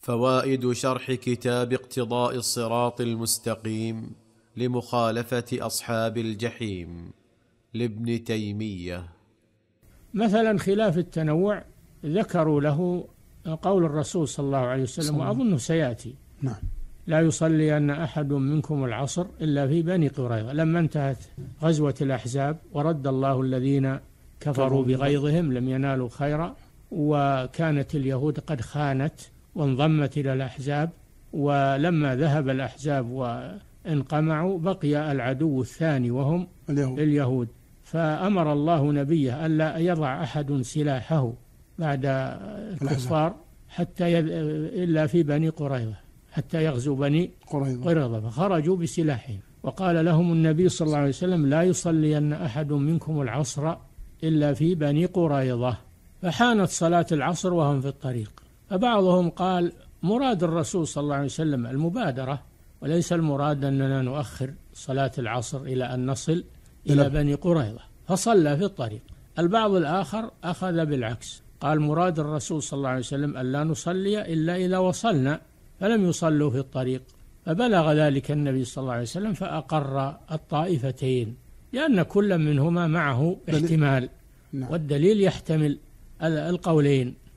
فوائد شرح كتاب اقتضاء الصراط المستقيم لمخالفة أصحاب الجحيم لابن تيمية. مثلا خلاف التنوع ذكروا له قول الرسول صلى الله عليه وسلم، وأظنه سيأتي: نعم. لا يصلين أحد منكم العصر إلا في بني قريظة، لما انتهت غزوة الأحزاب ورد الله الذين كفروا بغيظهم لم ينالوا خيرا، وكانت اليهود قد خانت وانضمت إلى الأحزاب، ولما ذهب الأحزاب وانقمعوا بقي العدو الثاني وهم اليهود، فأمر الله نبيه ألا يضع أحد سلاحه بعد الكفار حتى إلا في بني قريظة حتى يغزو بني قريظة، فخرجوا بسلاحهم، وقال لهم النبي صلى الله عليه وسلم: لا يصلين أحد منكم العصر إلا في بني قريظة. فحانت صلاة العصر وهم في الطريق، فبعضهم قال: مراد الرسول صلى الله عليه وسلم المبادرة، وليس المراد أننا نؤخر صلاة العصر إلى أن نصل إلى بني قريظة، فصلى في الطريق. البعض الآخر أخذ بالعكس، قال: مراد الرسول صلى الله عليه وسلم ألا نصلي إلا إذا وصلنا، فلم يصلوا في الطريق، فبلغ ذلك النبي صلى الله عليه وسلم فأقر الطائفتين، لأن كل منهما معه احتمال، والدليل يحتمل القولين.